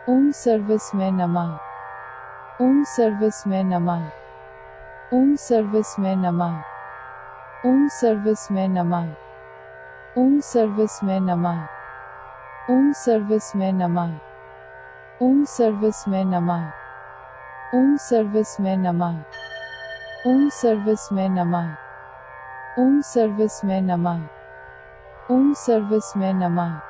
ओम service में नमः। ओम service में नमः। ओम सर्विस में नमः। ओम सर्विस में नमः। ओम सर्विस में नमः। ओम सर्विस में नमः। ओम सर्विस में नमः। ओम सर्विस में नमः। ओम सर्विस में नमः। ओम सर्विस में नमः। ओम सर्विस में नमः।